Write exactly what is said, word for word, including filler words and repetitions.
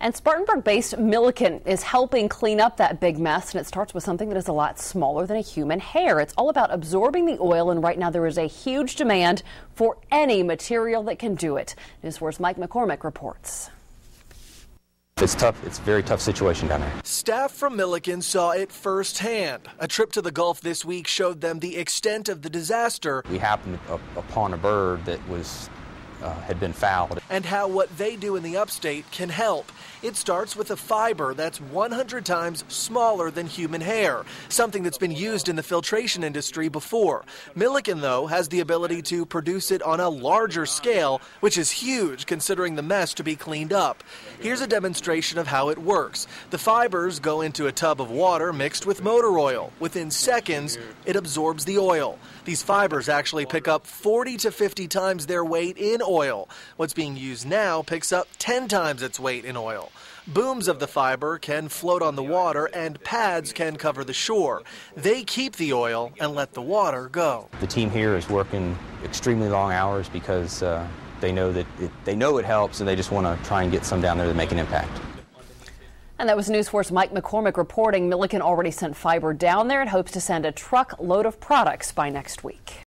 And Spartanburg-based Milliken is helping clean up that big mess, and it starts with something that is a lot smaller than a human hair. It's all about absorbing the oil, and right now there is a huge demand for any material that can do it. News four's Mike McCormick reports. It's tough. It's a very tough situation down there. Staff from Milliken saw it firsthand. A trip to the Gulf this week showed them the extent of the disaster. We happened upon a bird that was uh, had been fouled. And how what they do in the upstate can help. It starts with a fiber that's one hundred times smaller than human hair, something that's been used in the filtration industry before. Milliken, though, has the ability to produce it on a larger scale, which is huge considering the mess to be cleaned up. Here's a demonstration of how it works. The fibers go into a tub of water mixed with motor oil. Within seconds, it absorbs the oil. These fibers actually pick up forty to fifty times their weight in oil. What's being used now picks up ten times its weight in oil. Booms of the fiber can float on the water, and pads can cover the shore. They keep the oil and let the water go. The team here is working extremely long hours because uh, they know that it, they know it helps, and they just want to try and get some down there to make an impact. And that was News four's Mike McCormick reporting. Milliken already sent fiber down there and hopes to send a truck load of products by next week.